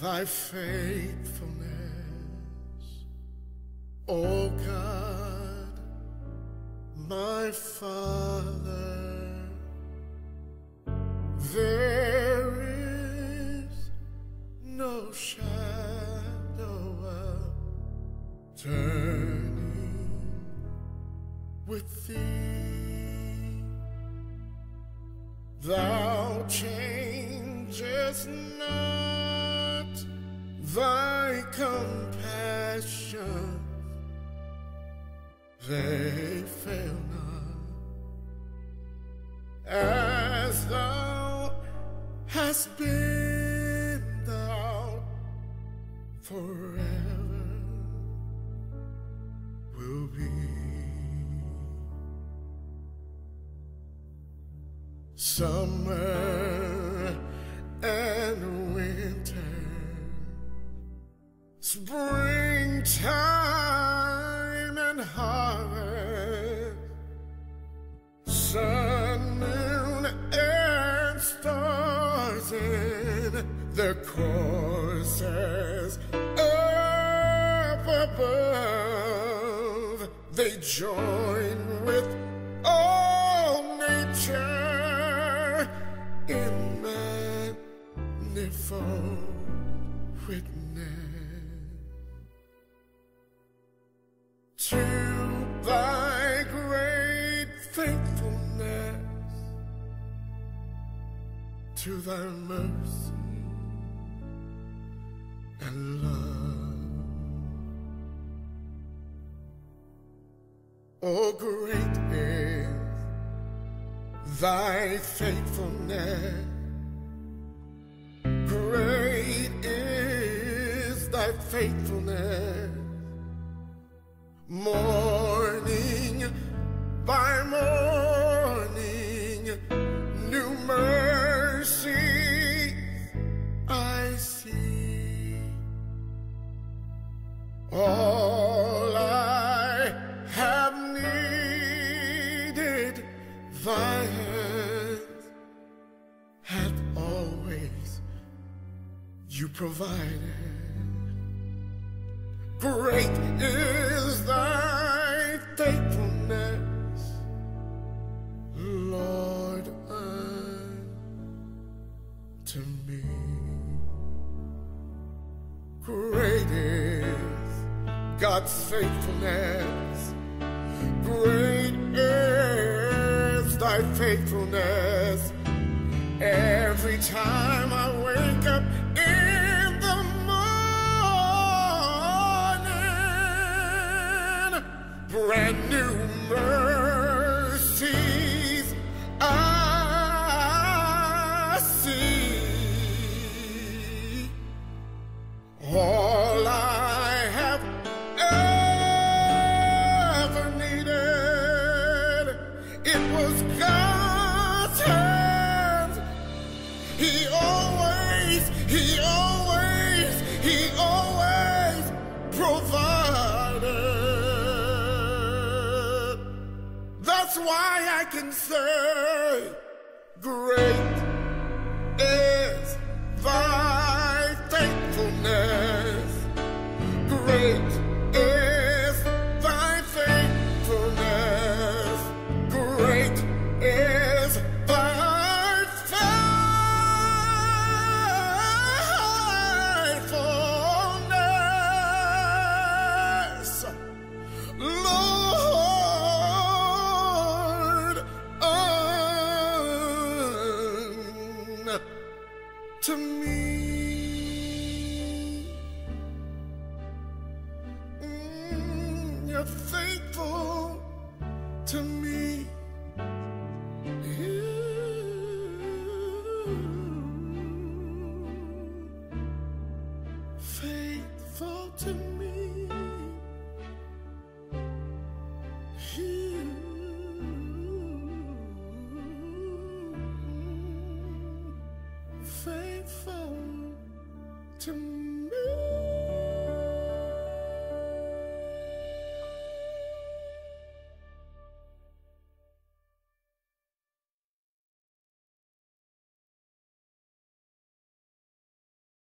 thy faithfulness, O God, my Father. There is no shadow of turning with thee. Thou changest not, thy compassion, they fail not. As thou hast been, thou forever will be. Summer and winter, springtime and harvest, sun, moon, and stars in their courses up above, they join with all nature in manifold witness to thy great faithfulness, to thy mercy and love. Oh, great is thy faithfulness, great is thy faithfulness. Morning by morning, new mercies I see. All I have needed, thy hands hath always you provided. Great is thy faithfulness, Lord, unto me. Great is God's faithfulness, great is thy faithfulness. Every time I wake up in the morning, brand new mercies I see. All I have ever needed, it was God's hand. He always provided. That's why I can say, great is thy faithfulness. Great is thy faithfulness. Great is thy faithfulness, Lord, unto me. You're faithful to me. Faithful to me. Faithful to me.